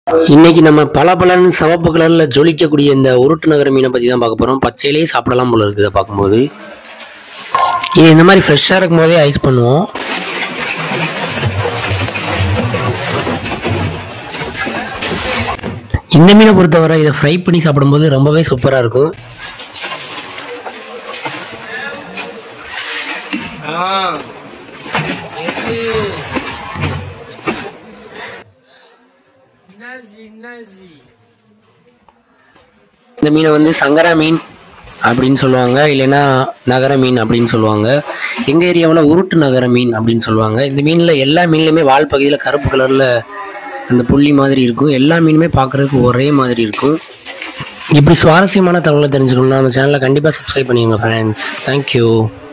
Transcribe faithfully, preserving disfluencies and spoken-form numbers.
இன்னைக்கு நம்ம பல பலன்னு சிவப்பு கலர்ல ஜொலிக்கக்கூடிய இந்த உருட்டு நகர மீனை பத்தி தான் பார்க்க போறோம். பச்சையிலேயே சாப்பிடலாம் போல இருக்குது பார்க்கும்போது. இது இந்த மாதிரி ஃப்ரெஷ்ஷாக இருக்கும் போதே ஐஸ் பண்ணுவோம். இந்த மீனை பொறுத்தவரை இதை ஃப்ரை பண்ணி சாப்பிடும்போது ரொம்பவே சூப்பராக இருக்கும். இந்த மீனை வந்து சங்கரா மீன் அப்படின்னு சொல்லுவாங்க, இல்லைன்னா நகர மீன் அப்படின்னு சொல்லுவாங்க. எங்கள் ஏரியாவில் உருட்டு நகர மீன் அப்படின்னு சொல்லுவாங்க. இந்த மீனில் எல்லா மீன்லையுமே வால் பகுதியில் கருப்பு கலரில் அந்த புள்ளி மாதிரி இருக்கும். எல்லா மீனுமே பார்க்குறதுக்கு ஒரே மாதிரி இருக்கும். இப்படி சுவாரஸ்யமான தகவலை தெரிஞ்சுக்கணும்னா நம்ம சேனலை கண்டிப்பாக சப்ஸ்கிரைப் பண்ணிடுங்க ஃப்ரெண்ட்ஸ். தேங்க்யூ.